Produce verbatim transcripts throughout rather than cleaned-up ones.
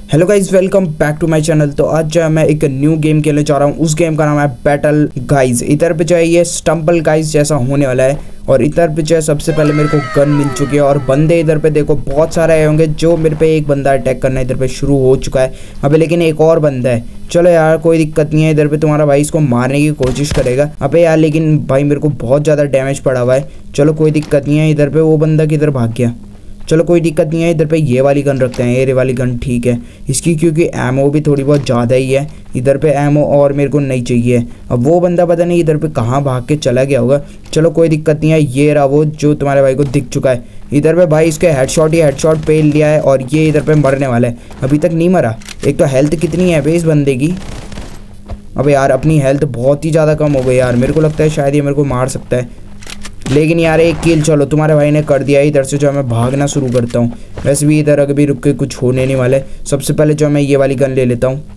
Hello guys, welcome back to my channel. तो आज जो है मैं एक न्यू गेम खेलने जा रहा हूँ। उस गेम का नाम है बैटल गाइज। इधर पे जो है ये स्टम्पल गाइज जैसा होने वाला है। और इधर पे जो है सबसे पहले मेरे को गन मिल चुकी है और बंदे इधर पे देखो बहुत सारे आए होंगे। जो मेरे पे एक बंदा अटैक करना इधर पे शुरू हो चुका है अबे, लेकिन एक और बंदा है। चलो यार कोई दिक्कत नहीं है, इधर पे तुम्हारा भाई इसको मारने की कोशिश करेगा। अबे यार लेकिन भाई मेरे को बहुत ज़्यादा डैमेज पड़ा हुआ है। चलो कोई दिक्कत नहीं है। इधर पे वो बंदा किधर भाग गया? चलो कोई दिक्कत नहीं है। इधर पे ये वाली गन रखते हैं, ये वाली गन ठीक है इसकी, क्योंकि एमओ भी थोड़ी बहुत ज़्यादा ही है। इधर पे एमओ और मेरे को नहीं चाहिए। अब वो बंदा पता नहीं इधर पे कहाँ भाग के चला गया होगा। चलो कोई दिक्कत नहीं है। ये रहा वो जो तुम्हारे भाई को दिख चुका है। इधर पे भाई इसके हेडशॉट ही हेडशॉट पेल लिया है और ये इधर पे मरने वाला है। अभी तक नहीं मरा। एक तो हेल्थ कितनी है भाई इस बंदे की? अब यार अपनी हेल्थ बहुत ही ज़्यादा कम हो गई यार। मेरे को लगता है शायद ये मेरे को मार सकता है, लेकिन यार एक किल चलो तुम्हारे भाई ने कर दिया। इधर से जो मैं भागना शुरू करता हूँ। वैसे भी इधर अभी रुक के कुछ होने नहीं वाले। सबसे पहले जो मैं ये वाली गन ले लेता हूँ।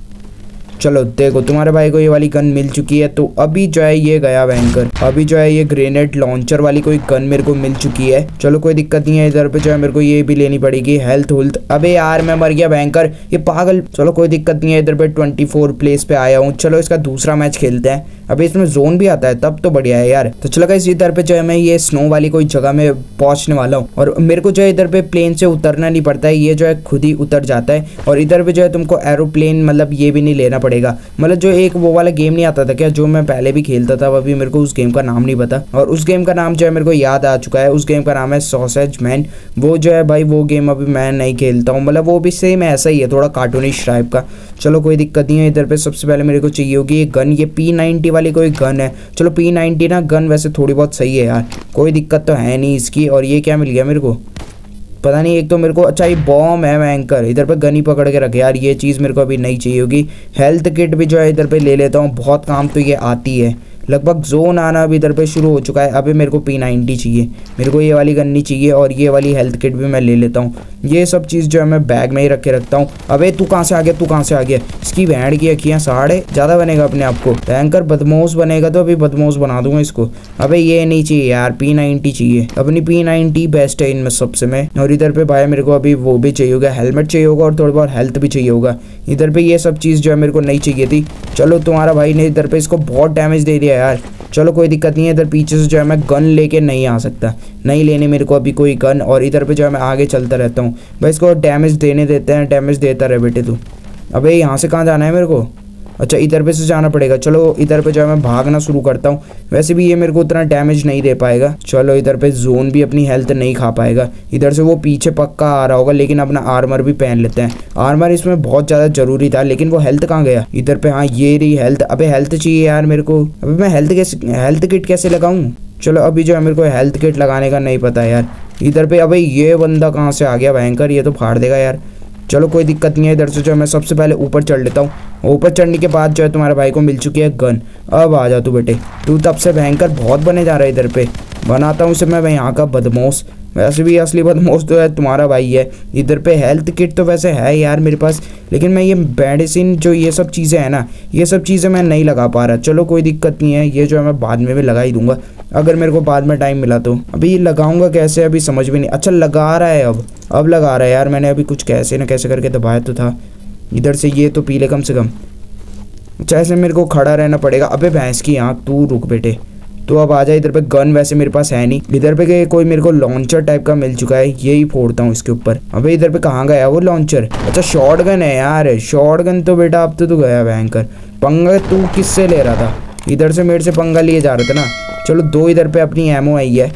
चलो देखो तुम्हारे भाई को ये वाली गन मिल चुकी है। तो अभी जो है ये गया भयंकर। अभी जो है ये ग्रेनेड लॉन्चर वाली कोई गन मेरे को मिल चुकी है। चलो कोई दिक्कत नहीं है। इधर पे जो है मेरे को ये भी लेनी पड़ेगी हेल्थ हुल्थ। अबे यार मैं मर गया भयंकर, ये पागल। चलो कोई दिक्कत नहीं है। इधर पे ट्वेंटी फोर प्लेस पे आया हूँ। चलो इसका दूसरा मैच खेलते हैं। अभी इसमें जोन भी आता है तब तो बढ़िया है यार। तो चलो गाइस इधर पे जो है मैं ये स्नो वाली कोई जगह में पहुंचने वाला हूँ और मेरे को जो है इधर पे प्लेन से उतरना नहीं पड़ता है, ये जो है खुद ही उतर जाता है। और इधर पे जो है तुमको एरोप्लेन मतलब ये भी नहीं लेना पड़ेगा। मतलब जो एक वो वाला गेम नहीं आता था क्या जो मैं पहले भी खेलता था, अभी मेरे को उस गेम का नाम नहीं पता। और उस गेम का नाम जो है मेरे को याद आ चुका है। उस गेम का नाम है सॉसेज मैन। वो जो है भाई वो गेम अभी मैं नहीं खेलता हूँ। मतलब वो भी सेम ऐसा ही है, थोड़ा कार्टूनिश टाइप का। चलो कोई दिक्कत नहीं है। इधर पे सबसे पहले मेरे को चाहिए होगी एक गन। ये पी नाइन्टी वाली कोई गन है। चलो पी नाइन्टी ना गन वैसे थोड़ी बहुत सही है यार, कोई दिक्कत तो है नहीं इसकी। और ये क्या मिल गया मेरे को पता नहीं। एक तो मेरे को अच्छा ये बॉम्ब है एंकर। इधर पे गन ही पकड़ के रखे यार। ये चीज़ मेरे को अभी नहीं चाहिए होगी। हेल्थ किट भी जो है इधर पे ले लेता हूँ, बहुत काम तो ये आती है। लगभग जोन आना भी इधर पे शुरू हो चुका है। अभी मेरे को पी नाइन्टी चाहिए, मेरे को ये वाली गन नहीं चाहिए। और ये वाली हेल्थ किट भी मैं ले लेता हूँ। ये सब चीज़ जो है मैं बैग में ही रख के रखता हूँ। अबे तू कहाँ से आ गया? तू कहाँ से आ गया? इसकी बैंड की अखियाँ साढ़े ज़्यादा बनेगा अपने आप को। भयंकर बदमाश बनेगा तो अभी बदमाश बना दूंगा इसको। अबे ये नहीं चाहिए यार, पी नाइन्टी चाहिए। अपनी पी नाइन्टी बेस्ट है इनमें सबसे में। और इधर पे भाई मेरे को अभी वो भी चाहिए होगा, हेलमेट चाहिए होगा और थोड़ी बहुत हेल्थ भी चाहिए होगा। इधर पे ये सब चीज़ जो है मेरे को नहीं चाहिए थी। चलो तुम्हारा भाई ने इधर पे इसको बहुत डैमेज दे दिया यार। चलो कोई दिक्कत नहीं है। इधर पीछे से जो है मैं गन लेके नहीं आ सकता, नहीं लेने मेरे को अभी कोई गन। और इधर पे जो है मैं आगे चलता रहता हूँ। भाई इसको डैमेज देने देते हैं, डैमेज देता रहे बेटे तू। अबे यहाँ से कहाँ जाना है मेरे को? अच्छा इधर पे से जाना पड़ेगा। चलो इधर पे जो है मैं भागना शुरू करता हूँ। वैसे भी ये मेरे को उतना डैमेज नहीं दे पाएगा। चलो इधर पे जोन भी अपनी हेल्थ नहीं खा पाएगा। इधर से वो पीछे पक्का आ रहा होगा, लेकिन अपना आर्मर भी पहन लेते हैं। आर्मर इसमें बहुत ज़्यादा जरूरी था, लेकिन वो हेल्थ कहाँ गया? इधर पे हाँ ये रही हेल्थ। अबे हेल्थ चाहिए यार मेरे को। अभी मैं हेल्थ कैसे हेल्थ किट कैसे लगाऊँ? चलो अभी जो है मेरे को हेल्थ किट लगाने का नहीं पता यार। इधर पे अबे ये बंदा कहाँ से आ गया भयंकर? ये तो फाड़ देगा यार। चलो कोई दिक्कत नहीं है। इधर से जो है मैं सबसे पहले ऊपर चढ़ लेता हूँ। ऊपर चढ़ने के बाद जो है तुम्हारे भाई को मिल चुकी है गन। अब आ जा तू बेटे, तू तब से भयंकर बहुत बने जा रहा है। इधर पे बनाता हूँ इसे मैं यहाँ का बदमाश। वैसे भी असली बदमाश तो है तुम्हारा भाई है। इधर पे हेल्थ किट तो वैसे है यार मेरे पास, लेकिन मैं ये मेडिसिन जो ये सब चीज़ें हैं ना, ये सब चीज़ें मैं नहीं लगा पा रहा। चलो कोई दिक्कत नहीं है। ये जो है मैं बाद में भी लगा ही दूंगा अगर मेरे को बाद में टाइम मिला तो। अभी लगाऊंगा कैसे अभी समझ भी नहीं। अच्छा लगा रहा है, अब अब लगा रहा है यार। मैंने अभी कुछ कैसे ना कैसे करके दबाया तो था। इधर से ये तो पी ले कम से कम। अच्छा ऐसे मेरे को खड़ा रहना पड़ेगा। अबे भैंस की आँख, तू रुक बेटे। तो अब आ जाए। इधर पे गन वैसे मेरे पास है नहीं। इधर पे कोई मेरे को लॉन्चर टाइप का मिल चुका है, यही फोड़ता हूँ इसके ऊपर। अबे इधर पे कहाँ गया वो लॉन्चर? अच्छा शॉर्ट गन है यार। शॉर्ट गन तो बेटा अब तो तू गया भयंकर। पंगा तू किससे ले रहा था? इधर से मेरे से पंगा लिए जा रहे थे ना। चलो दो इधर पे अपनी एमओ आई है।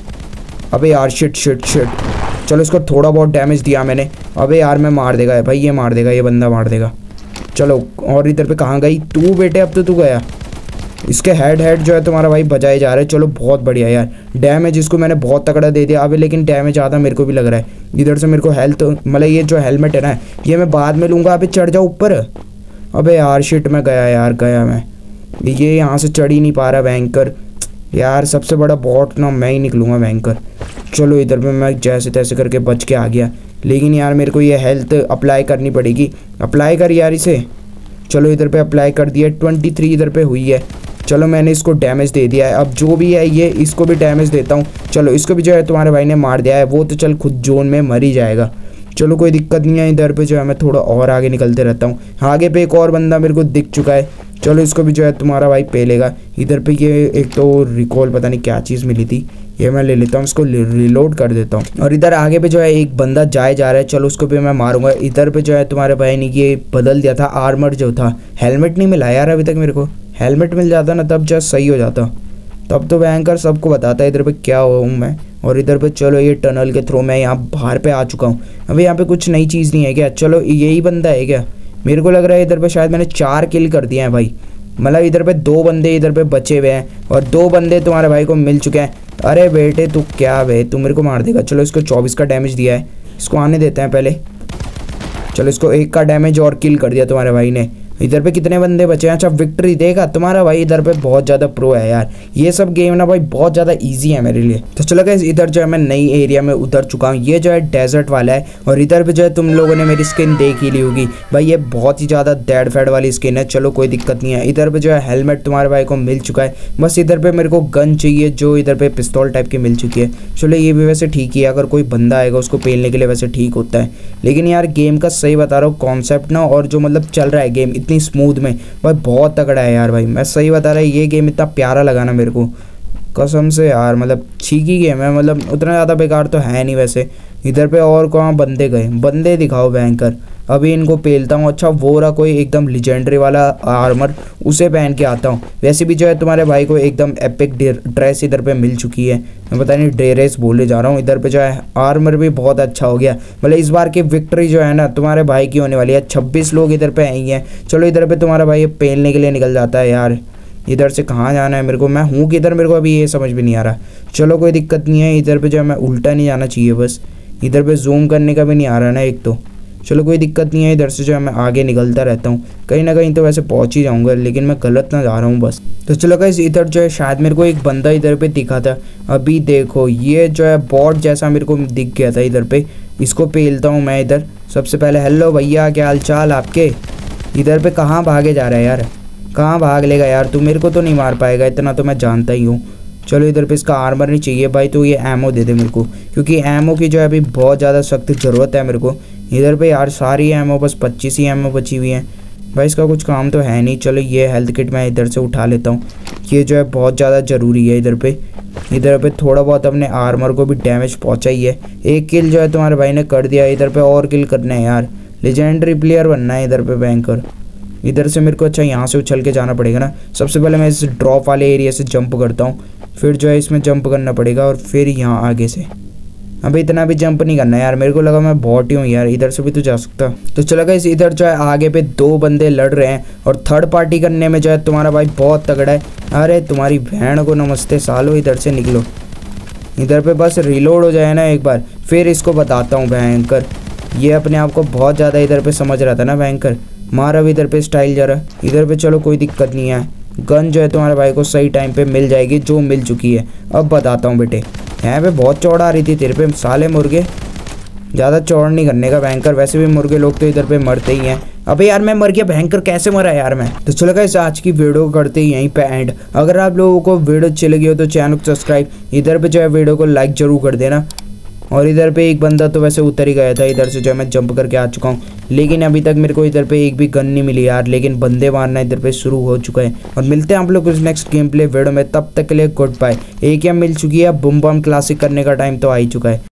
अबे यार शिट शिट शिट। चलो इसको थोड़ा बहुत डैमेज दिया मैंने। अबे यार मैं मार देगा भाई, ये मार देगा, ये बंदा मार देगा। चलो और इधर पे कहाँ गई तू बेटे? अब तो तू गया। इसके हेड हेड जो है तुम्हारा भाई बजाए जा रहे हैं। चलो बहुत बढ़िया यार। डैमेज इसको मैंने बहुत तगड़ा दे दिया। अभी लेकिन डैमेज आधा मेरे को भी लग रहा है। इधर से मेरे को हेल्थ मतलब ये जो हेलमेट है ना, ये मैं बाद में लूँगा। अभी चढ़ जाओ ऊपर। अबे यार शिट मैं गया यार, गया मैं। ये यहाँ से चढ़ ही नहीं पा रहा बैंकर यार। सबसे बड़ा बॉट ना मैं ही निकलूँगा बैंकर। चलो इधर पे मैं जैसे तैसे करके बच के आ गया, लेकिन यार मेरे को ये हेल्थ अप्लाई करनी पड़ेगी। अप्लाई कर यार इसे। चलो इधर पे अप्लाई कर दिया। ट्वेंटी थ्री इधर पे हुई है। चलो मैंने इसको डैमेज दे दिया है। अब जो भी है ये इसको भी डैमेज देता हूँ। चलो इसको भी जो है तुम्हारे भाई ने मार दिया है। वो तो चल खुद जोन में मर ही जाएगा। चलो कोई दिक्कत नहीं है। इधर पे जो है मैं थोड़ा और आगे निकलते रहता हूँ। आगे पे एक और बंदा मेरे को दिख चुका है, चलो इसको भी जो है तुम्हारा भाई पे लेगा। इधर पे ये एक तो रिकॉल पता नहीं क्या चीज़ मिली थी, ये मैं ले लेता हूँ, इसको रिलोड कर देता हूँ। और इधर आगे पे जो है एक बंदा जाए जा रहा है, चलो उसको भी मैं मारूंगा। इधर पे जो है तुम्हारे भाई ने ये बदल दिया था आर्मर जो था। हेलमेट नहीं मिला यार अभी तक मेरे को, हेलमेट मिल जाता ना तब जस्ट सही हो जाता, तब तो भयंकर सबको बताता है इधर पे क्या हूँ मैं। और इधर पे चलो ये टनल के थ्रू मैं यहाँ बाहर पे आ चुका हूँ। अभी यहाँ पे कुछ नई चीज़ नहीं है क्या? चलो यही बंदा है क्या? मेरे को लग रहा है इधर पे शायद मैंने चार किल कर दिए हैं भाई, मतलब इधर पे दो बंदे इधर पे बचे हुए हैं और दो बंदे तुम्हारे भाई को मिल चुके हैं। अरे बेटे तू क्या बे, तू मेरे को मार देगा। चलो इसको चौबीस का डैमेज दिया है, इसको आने देते हैं पहले। चलो इसको एक का डैमेज और किल कर दिया तुम्हारे भाई ने। इधर पे कितने बंदे बचे हैं? अच्छा विक्ट्री देगा तुम्हारा भाई इधर पे बहुत ज़्यादा प्रो है यार। ये सब गेम ना भाई बहुत ज़्यादा इजी है मेरे लिए। तो चलो गाइस इधर जो है मैं नई एरिया में उतर चुका हूँ। ये जो है डेजर्ट वाला है और इधर पे जो है तुम लोगों ने मेरी स्किन देख ही ली होगी भाई, ये बहुत ही ज़्यादा डेड फैड वाली स्किन है। चलो कोई दिक्कत नहीं है। इधर पे जो है हेलमेट तुम्हारे भाई को मिल चुका है, बस इधर पे मेरे को गन चाहिए जो इधर पे पिस्तौल टाइप की मिल चुकी है। चलो ये भी वैसे ठीक ही है, अगर कोई बंदा आएगा उसको पेलने के लिए वैसे ठीक होता है। लेकिन यार गेम का सही बता रहा हूँ कॉन्सेप्ट ना, और जो मतलब चल रहा है गेम इतनी स्मूथ में भाई बहुत तगड़ा है यार भाई। मैं सही बता रहा है ये गेम इतना प्यारा लगा ना मेरे को कसम से यार, मतलब ठीक ही गेम है, मतलब उतना ज़्यादा बेकार तो है नहीं वैसे। इधर पे और कहाँ बंदे गए? बंदे दिखाओ भयंकर, अभी इनको पेलता हूँ। अच्छा वो रहा कोई एकदम लिजेंडरी वाला आर्मर, उसे पहन के आता हूँ। वैसे भी जो है तुम्हारे भाई को एकदम एपिक ड्रेस इधर पे मिल चुकी है, मैं पता नहीं ड्रेस बोले जा रहा हूँ। इधर पे जो है आर्मर भी बहुत अच्छा हो गया, मतलब इस बार की विक्ट्री जो है ना तुम्हारे भाई की होने वाली है। छब्बीस लोग इधर पे आई हैं। चलो इधर पे तुम्हारा भाई पेलने के लिए निकल जाता है यार। इधर से कहाँ जाना है मेरे को? मैं हूँ किधर मेरे को अभी ये समझ भी नहीं आ रहा। चलो कोई दिक्कत नहीं है। इधर पे जो है मैं उल्टा नहीं जाना चाहिए, बस इधर पे जूम करने का भी नहीं आ रहा ना एक तो। चलो कोई दिक्कत नहीं है। इधर से जो है मैं आगे निकलता रहता हूँ, कहीं ना कहीं तो वैसे पहुँच ही जाऊँगा, लेकिन मैं गलत ना जा रहा हूँ बस। तो चलो गाइस इधर जो है शायद मेरे को एक बंदा इधर पे दिखा था। अभी देखो ये जो है बॉट जैसा मेरे को दिख गया था इधर पे, इसको पेलता हूँ मैं इधर सबसे पहले। हेलो भैया क्या हाल चाल आपके? इधर पे कहाँ भागे जा रहा है यार, कहाँ भाग लेगा यार तू? मेरे को तो नहीं मार पाएगा इतना तो मैं जानता ही हूँ। चलो इधर पे इसका आर्मर नहीं चाहिए भाई, तो ये एमओ दे दे मेरे को, क्योंकि एमओ की जो है अभी बहुत ज़्यादा सख्त ज़रूरत है मेरे को। इधर पे यार सारी एमओ बस पच्चीस ही एमओ बची हुई हैं भाई, इसका कुछ काम तो है नहीं। चलो ये हेल्थ किट मैं इधर से उठा लेता हूँ, ये जो है बहुत ज़्यादा ज़रूरी है इधर पे। इधर पे थोड़ा बहुत अपने आर्मर को भी डैमेज पहुँचा ही है। एक किल जो है तुम्हारे भाई ने कर दिया। इधर पे और किल करना है यार, लेजेंडरी प्लेयर बनना है इधर पे बैंकर। इधर से मेरे को अच्छा यहाँ से उछल के जाना पड़ेगा ना। सबसे पहले मैं इस ड्रॉप वाले एरिया से जंप करता हूँ, फिर जो है इसमें जंप करना पड़ेगा और फिर यहाँ आगे से। अभी इतना भी जंप नहीं करना यार, मेरे को लगा मैं बॉट ही हूँ यार, इधर से भी तो जा सकता। तो चलो गाइस इधर जो है आगे पे दो बंदे लड़ रहे हैं और थर्ड पार्टी करने में जो है तुम्हारा भाई बहुत तगड़ा है। अरे तुम्हारी बहन को नमस्ते सालो, इधर से निकलो। इधर पे बस रिलोड हो जाए ना एक बार, फिर इसको बताता हूँ भयंकर। ये अपने आप को बहुत ज़्यादा इधर पे समझ रहा था ना भयंकर। मार अब इधर पे स्टाइल जरा। इधर पे चलो कोई दिक्कत नहीं है, गन जो है तुम्हारे भाई को सही टाइम पे मिल जाएगी, जो मिल चुकी है। अब बताता हूँ बेटे, यहाँ पे बहुत चौड़ आ रही थी तेरे पे साले मुर्गे, ज़्यादा चौड़ नहीं करने का भयंकर। वैसे भी मुर्गे लोग तो इधर पे मरते ही हैं। अबे यार मैं मर गया भयंकर, कैसे मरा यार मैं? तो चलो गाइस आज की वीडियो करते ही यहीं पे एंड। अगर आप लोगों को वीडियो अच्छी लगी हो तो चैनल को सब्सक्राइब, इधर पे जो है वीडियो को लाइक जरूर कर देना। और इधर पे एक बंदा तो वैसे उतर ही गया था, इधर से जो है मैं जंप करके आ चुका हूँ, लेकिन अभी तक मेरे को इधर पे एक भी गन नहीं मिली यार। लेकिन बंदे मारना इधर पे शुरू हो चुका है। और मिलते हैं आप लोग उस नेक्स्ट गेम प्ले वीडियो में, तब तक के लिए गुड बाय। एक एम मिल चुकी है, बूम बम क्लासिक करने का टाइम तो आ ही चुका है।